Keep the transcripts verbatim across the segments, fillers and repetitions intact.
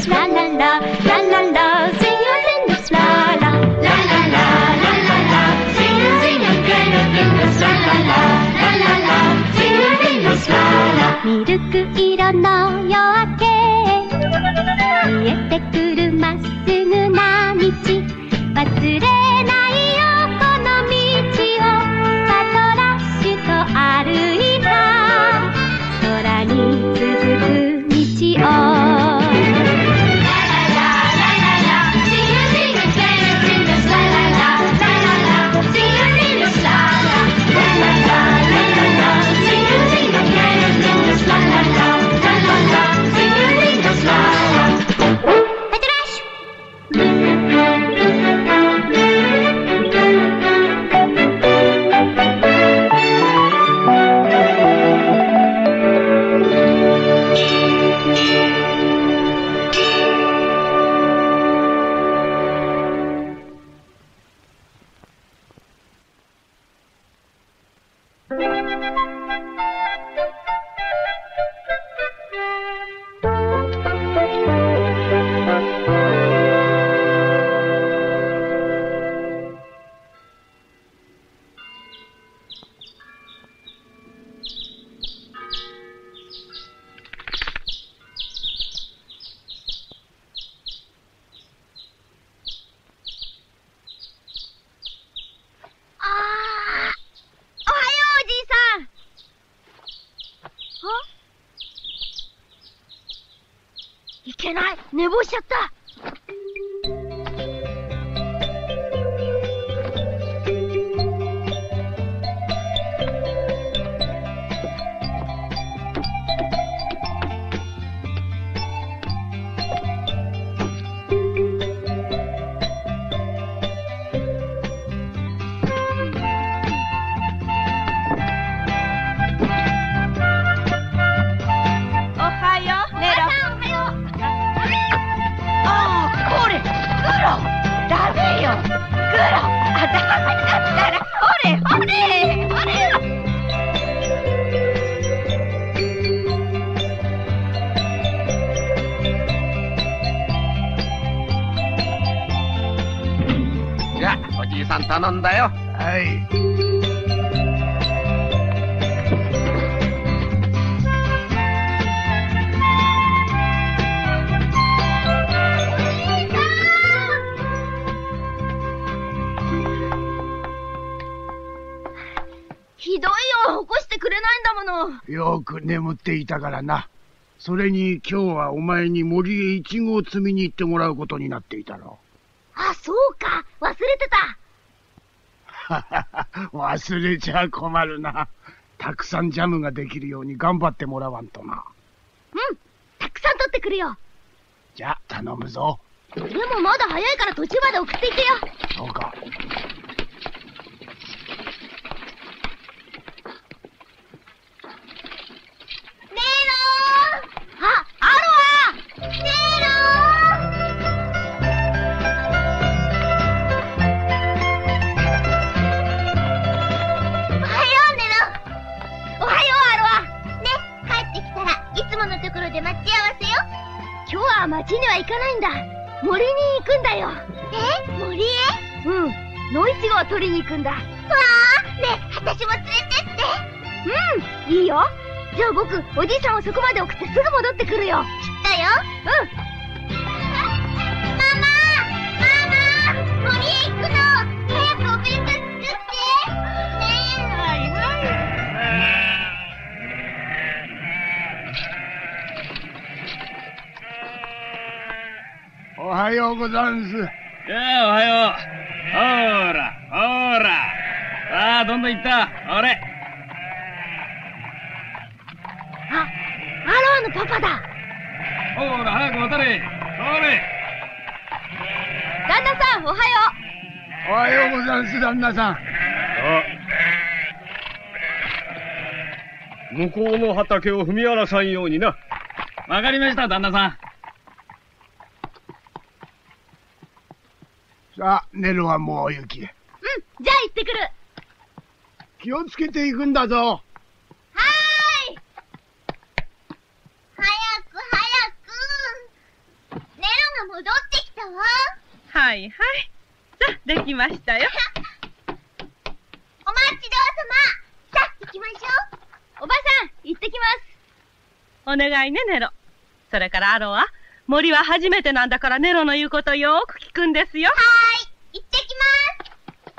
this la la la, la la la, sing your fingers la la, la la la, la la la, sing your sing your fingers la la la, la la la, sing your fingers la la. ミルク色の夜明け、見えてくるまっすぐな道、忘れないよこの道をパトラッシュと歩いた空に続く道を寝坊しちゃった。 頼んだよ。 はい。 ひどいよ、起こしてくれないんだもの。 よく眠っていたからな。それに今日はお前に森へイチゴを摘みに行ってもらうことになっていたろ。 あ、そうか、忘れてた。 忘れちゃ困るな。たくさんジャムができるように頑張ってもらわんとな。 うん、たくさん取ってくるよ。 じゃあ頼むぞ。 でもまだ早いから途中まで送っていてよ。 そうか。 ネロー。あ、アロア。ネロー。のところで待ち合わせよ。今日は町には行かないんだ。森に行くんだよ。え、森へ？うん、野いちごを取りに行くんだ。わあ、ねえ、私も連れてって。うん、いいよ。じゃあ僕、おじいさんをそこまで送ってすぐ戻ってくるよ。きっとよ。うん。ママ、ママ、森へ行くの。早くお弁当作って。ねえ。はいはい。 おはようござんす。いやあ、おはよう。ほーら、ほーら。さあ、どんどん行った。あれ。 あ、アロアのパパだ。 ほーら、早く渡れ。それ。 旦那さん、おはよう。おはようござんす、旦那さん。あ、 向こうの畑を踏み荒らさんようにな。 わかりました、旦那さん。 さあ、ネロはもうお行きへ。 うん、じゃあ行ってくる。 気をつけていくんだぞ。 はーい。早く早く。ネ戻ってきたわ。 はいはい。さあ、できましたよ。 お待ちどうさま。さあ、行きましょう。おばさん、行ってきます。 お願いね、ネロ。それからアロは、森は初めてなんだからネロの言うことよーく聞くんですよ。 はーい、行ってきます。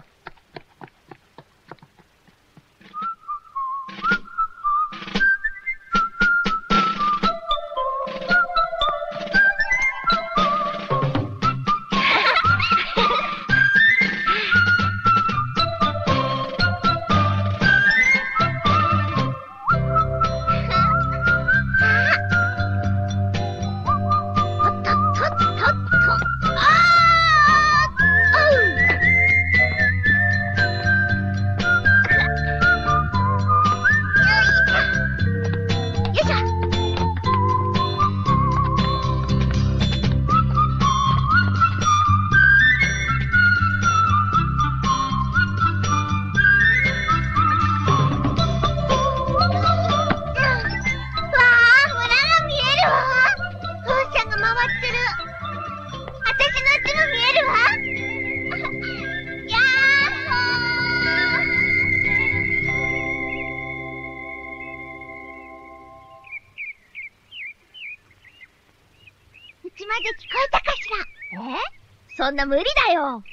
そんな無理だよ。やーほ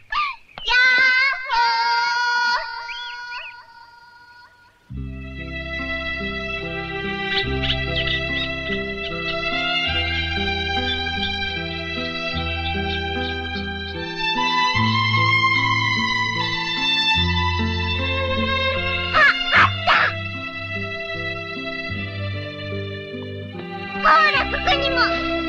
ー。ほら、ここにも。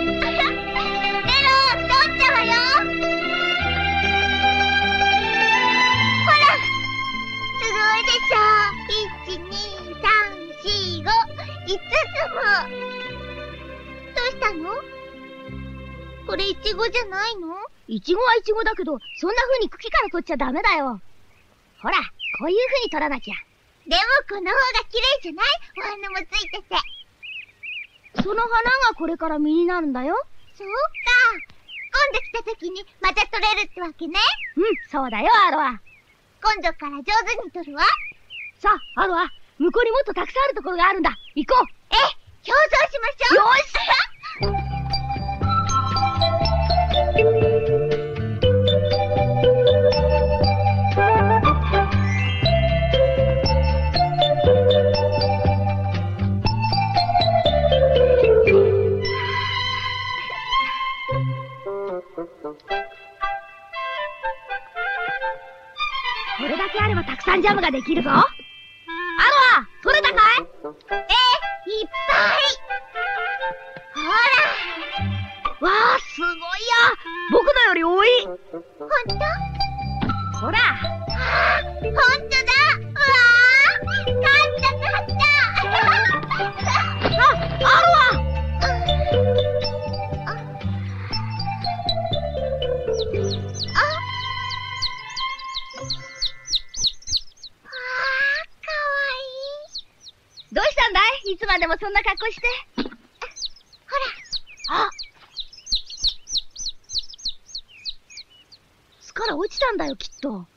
これイチゴじゃないの？イチゴはイチゴだけど、そんな風に茎から取っちゃダメだよ。ほら、こういう風に取らなきゃ。でもこの方が綺麗じゃない？お花もついてて。その花がこれから実になるんだよ。そうか。今度来た時にまた取れるってわけね。うん、そうだよ、アロは。今度から上手に取るわ。さあ、アロは、向こうにもっとたくさんあるところがあるんだ。行こう。え、競争しましょう。よしこれだけあればたくさんジャムができるぞ。アロは取れたかい？え、いっぱい。ほら。わあ、すごいや。僕のより多い。ほんと？ほら。あ、ほんとだ。わあ、勝った勝った。あ、アロは。どうしたんだい？いつまでもそんな格好して。ほら。あ、巣から落ちたんだよ、きっと。は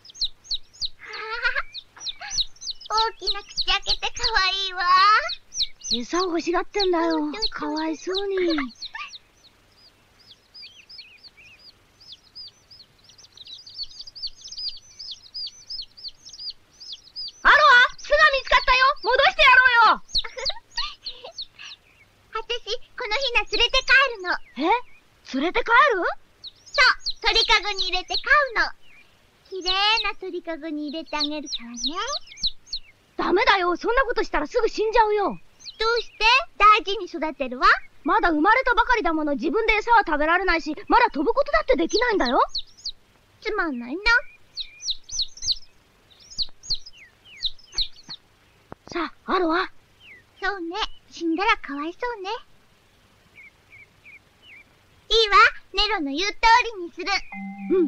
大きな口開けてかわいいわ。餌を欲しがってんだよ。かわいそうに。アロは巣が見つかったよ。戻してやろうよ。あたし、このヒナ連れて帰るの。え？連れて帰る？そう、鳥かごに入れて飼うの。きれいな鳥かごに入れてあげるからね。ダメだよ。そんなことしたらすぐ死んじゃうよ。どうして？大事に育てるわ。まだ生まれたばかりだもの。自分で餌は食べられないし、まだ飛ぶことだってできないんだよ。つまんないな。さあ、アロは？そうね。死んだらかわいそうね。いいわ。ネロの言う通りにする。うん。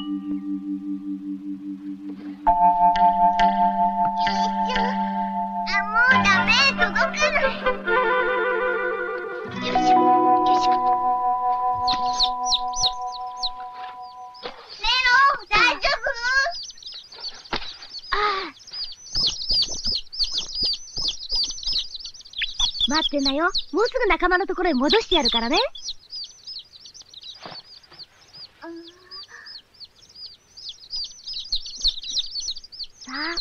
よいしょ。あ、もうダメ。届かない。よいしょ。よいしょ。 待ってんなよ。もうすぐ仲間のところへ戻してやるからね。さあ。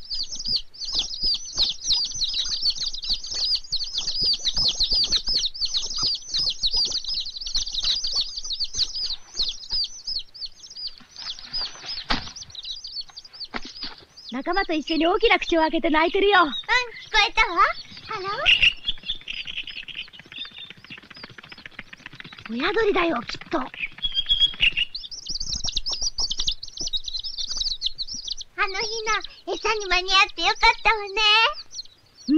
仲間と一緒に大きな口を開けて泣いてるよ。うん、聞こえたわ。あら？親鳥だよ、きっと。あの日の餌に間に合ってよかったわね。うん。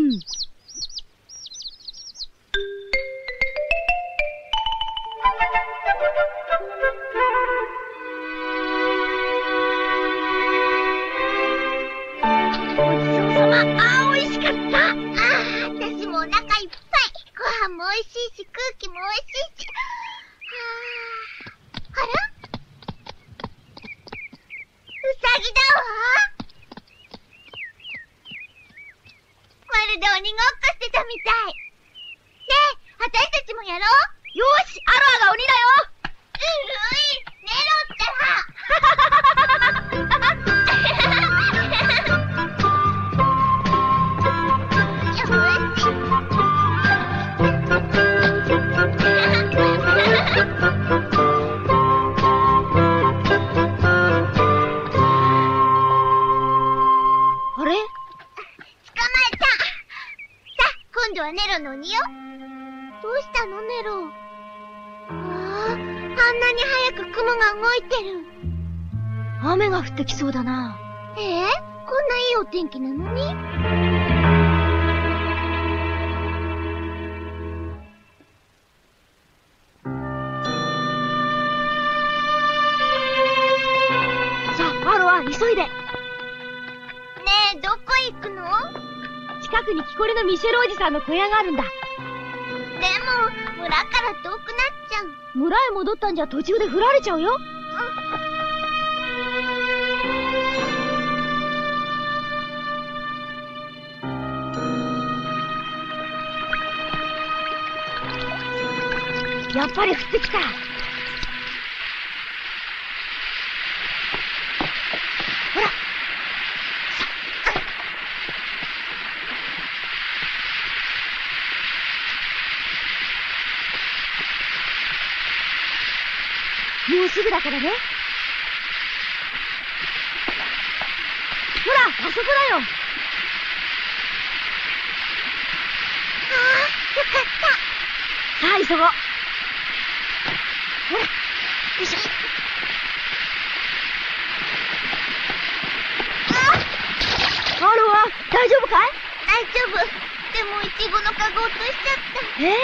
も美味しいし、空気も美味しいし。はあ、あら？うさぎだわ。まるで鬼ごっこしてたみたい。ねえ、私たちもやろう。よし、アロアが鬼だよ。ずるい、ネロったら。ネロの鬼よ。どうしたのネロ。ああ、あんなに早く雲が動いてる。雨が降ってきそうだな。ええ、こんないいお天気なのに。さあ、アロア、急いで。ねえ、どこ行くの？近くに木こりのミシェルおじさんの小屋があるんだ。でも、村から遠くなっちゃう。村へ戻ったんじゃ途中で振られちゃうよ。うん。やっぱり降ってきた。ほら。もうすぐだからね。ほら、あそこだよ。ああ、よかった。さあ、急ごう。ほら、よいしょ。ああ、アロア、大丈夫かい？大丈夫。でも、イチゴのカゴ落としちゃった。え？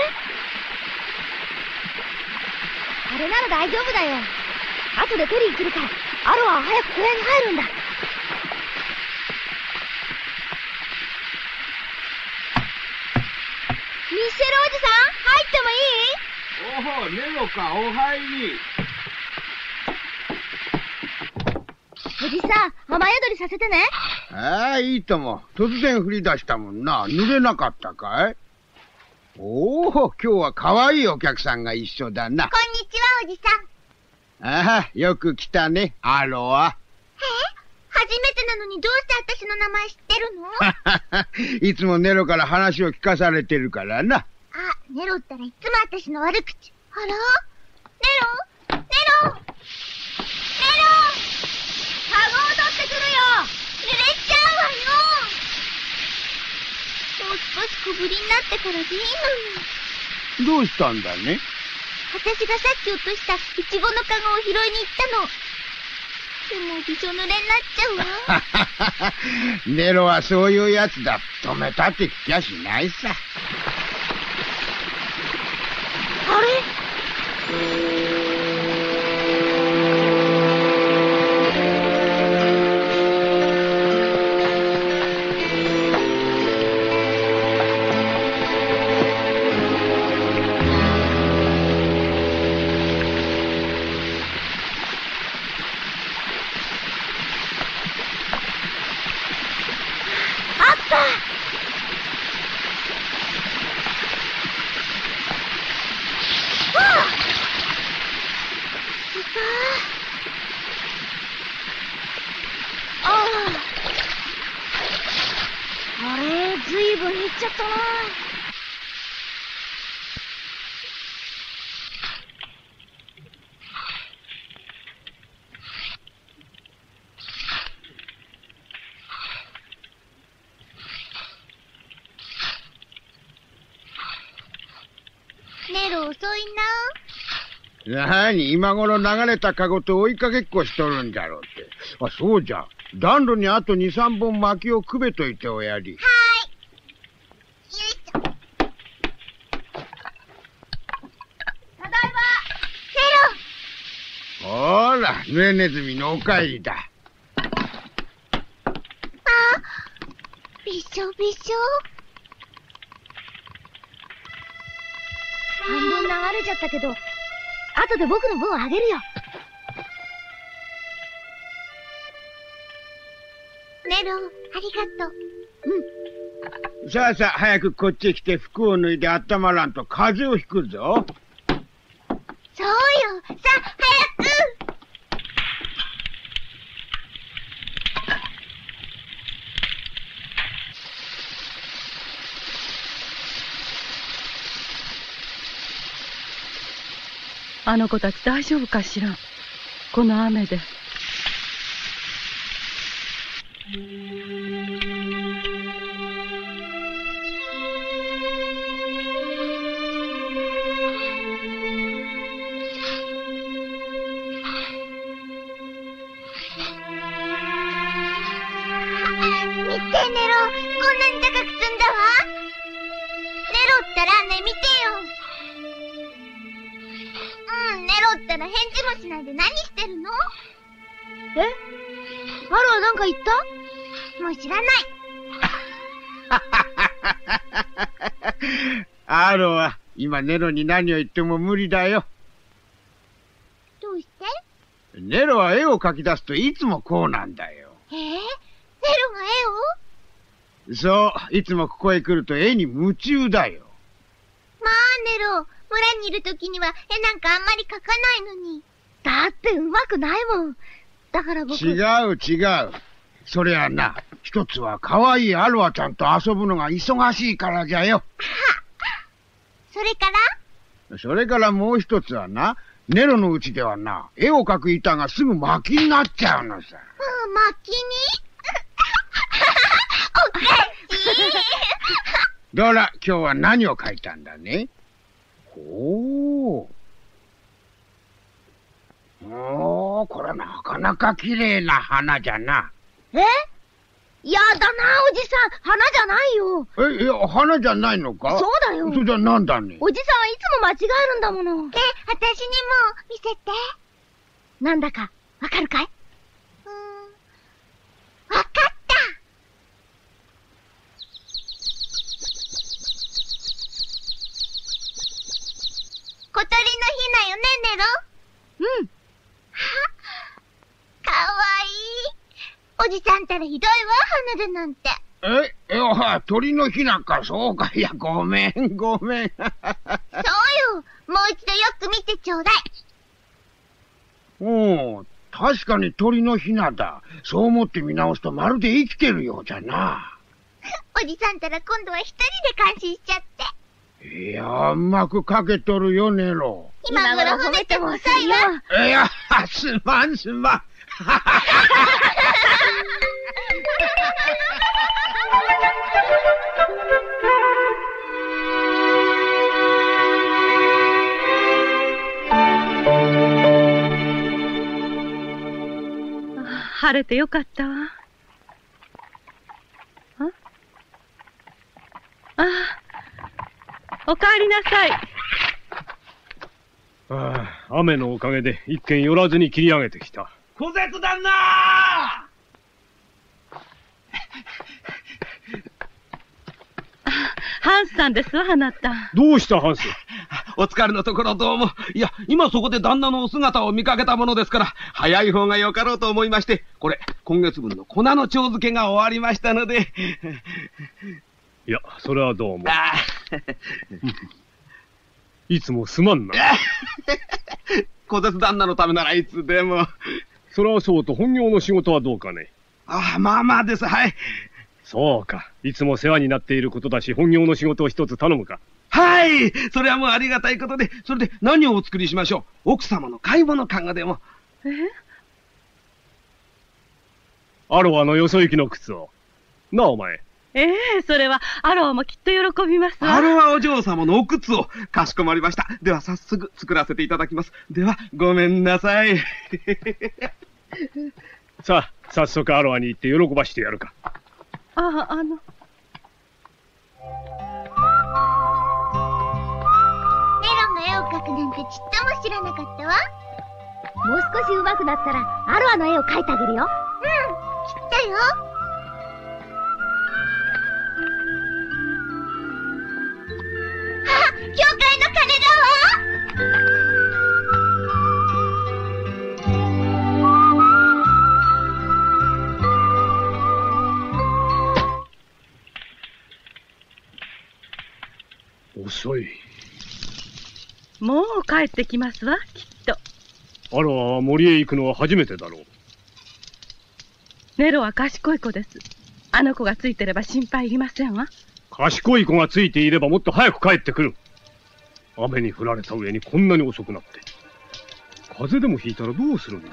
あれなら大丈夫だよ。後で取りに来るから、アロアは早く小屋に入るんだ。ミッシェルおじさん、入ってもいい？ おほ、ネロか、お入り。 おじさん、雨宿りさせてね。 ああ、いいとも。突然降り出したもんな。濡れなかったかい？おお、今日は可愛いお客さんが一緒だな。 こんにちは、おじさん。 ああ、よく来たね、アロア。 え？初めてなのにどうして私の名前知ってるの？ いつもネロから話を聞かされてるからな。 あ、ネロったらいつも私の悪口。あら？ネロ？ネロ？ネロ！カゴを取ってくるよ！濡れちゃうわよ！もう少し小ぶりになってからでいいのに。 どうしたんだね？ 私がさっき落としたイチゴのカゴを拾いに行ったの。でもびしょ濡れになっちゃうわ。 ネロはそういうやつだ。止めたって聞きゃしないさ。 あれ？ ちゃったな。 ネロ遅いな。 なに、今頃流れたカゴと追いかけっこしとるんじゃろうって。あ、そうじゃ。暖炉にあとに、さんぼん薪をくべといておやり。 はーい。よいしょ。ただいま。 ほら、濡れネズミのお帰りだ。 あ、びしょびしょ。 半分流れちゃったけど、後で僕の分あげるよ。 ネロ、ありがとう。 さあさあ、早くこっちへ来て服を脱いで温まらんと風邪をひくぞ。 そうよ。さあ、早く。 あの子たち大丈夫かしら、この雨で。 見て、ネロ、こんなに高く積んだわ。ネロったらね、見てよ。うん、ネロったら返事もしないで何してるの？ え？アロはなんか言った？ もう知らない。 アロは、今ネロに何を言っても無理だよ。 どうして？ ネロは絵を描き出すといつもこうなんだよ。 えー、ネロが絵を？ そう、いつもここへ来ると絵に夢中だよ。 まあ、ネロ、村にいるときには絵なんかあんまり描かないのに。 だってうまくないもん。だから僕。 違う違う。それはな、一つは可愛いアロアちゃんと遊ぶのが忙しいからじゃよ。 それからそれからもう一つはな、ネロのうちではな、絵を描く板がすぐ薪になっちゃうのさ。 うん、薪におかしい。 どら、今日は何を描いたんだね。ほう。おー、これなかなか綺麗な花じゃな。 え？やだな、おじさん。花じゃないよ。 え、いや、花じゃないのか？ そうだよ。 それじゃなんだね。 おじさんはいつも間違えるんだもの。 え、私にも見せて。 なんだか、わかるかい？ うーん。わかった。小鳥のヒナよね、ネロ？ うん。 かわいい。おじさんたらひどいわ、花でなんて。 え、え、あ、鳥のひなか、そうか。いや、ごめん、ごめん。 そうよ。もう一度よく見てちょうだい。 おう、確かに鳥のひなだ。そう思って見直すとまるで生きてるようじゃな。 おじさんたら今度は一人で感心しちゃって。 いや、うまく描けとるよ、ネロ。 今頃褒めても遅いわ。 いや、すまんすまん。 晴れてよかったわ。ああ、おかえりなさい。 ああ、雨のおかげで一軒寄らずに切り上げてきた。 小節旦那ハンスさんですわ、あなた。 どうしたハンス？ お疲れのところどうも。いや、今そこで旦那のお姿を見かけたものですから、早い方がよかろうと思いまして、これ、今月分の粉の蝶漬けが終わりましたので。 いや、それはどうも。 あいつもすまんな。 小節旦那のためならいつでも。 それはそうと本業の仕事はどうかね。 ああ、まあまあです。はい。 そうか。いつも世話になっていることだし、本業の仕事を一つ頼むか。 はい。それはもうありがたいことで、それで何をお作りしましょう。奥様の買い物かごでも。 えアロアのよそ行きの靴を。なあ、お前。 ええ、それはアロアもきっと喜びますわ。 アロアお嬢様のお靴を。かしこまりました。では早速作らせていただきます。では、ごめんなさい。 さあ、早速アロアに行って喜ばしてやるか。 ああ、あの。 メロンが絵を描くなんてちっとも知らなかったわ。 もう少し上手くなったら、アロアの絵を描いてあげるよ。 うん、きっとよ。あ、教会の鐘だわ。 遅い。 もう帰ってきますわ、きっと。 アロアは森へ行くのは初めてだろう。 ネロは賢い子です。あの子がついてれば心配いりませんわ。 賢い子がついていればもっと早く帰ってくる。雨に降られた上にこんなに遅くなって。風邪でもひいたらどうするんだ。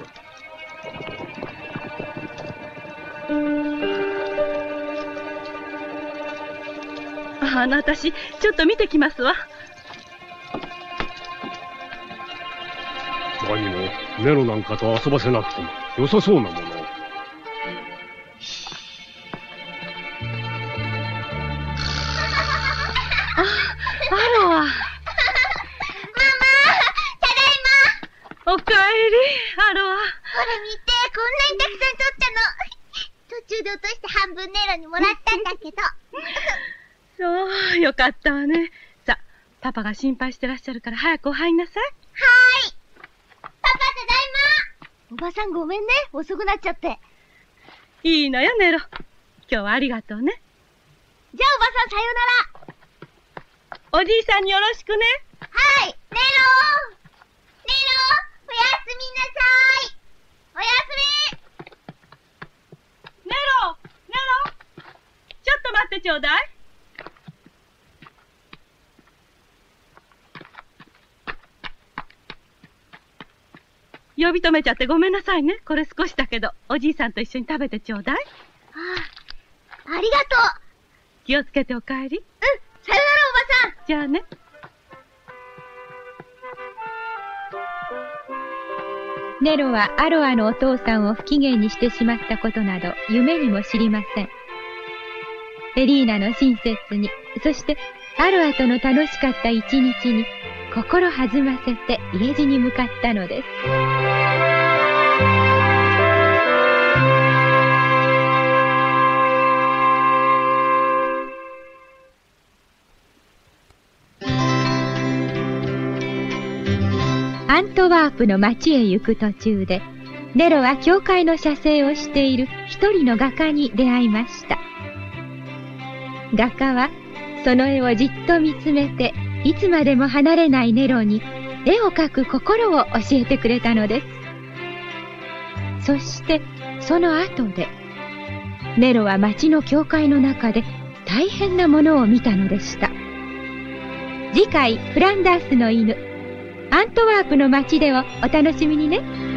あの、私、ちょっと見てきますわ。 何もネロなんかと遊ばせなくても良さそうなものを。 あ、アロア。 ママ、ただいま。 おかえり、アロア。 ほら見て、こんなにたくさん取ったの。途中で落として半分ネロにもらったんだけど。 そう、よかったわね。さ、パパが心配してらっしゃるから早くお入んなさい。 はーい。パパ、ただいま。 おばさんごめんね。遅くなっちゃって。 いいのよ、ネロ。今日はありがとうね。 じゃあおばさんさようなら。 おじいさんによろしくね。 はい、ネロネロ、おやすみなさい。おやすみ。 ネロ、ネロ、ちょっと待ってちょうだい。呼び止めちゃってごめんなさいね。これ少しだけど、おじいさんと一緒に食べてちょうだい。 ああ、ありがとう。 気をつけてお帰り。 うん、さよならおばさん。 じゃあね。 ネロはアロアのお父さんを不機嫌にしてしまったことなど夢にも知りません。エリーナの親切に、そしてアロアとの楽しかった一日に心弾ませて家路に向かったのです。アントワープの町へ行く途中で、ネロは教会の写生をしている一人の画家に出会いました。画家はその絵をじっと見つめて、いつまでも離れないネロに絵を描く心を教えてくれたのです。そしてその後で、ネロは町の教会の中で大変なものを見たのでした。次回、フランダースの犬、アントワープの街でをお楽しみにね。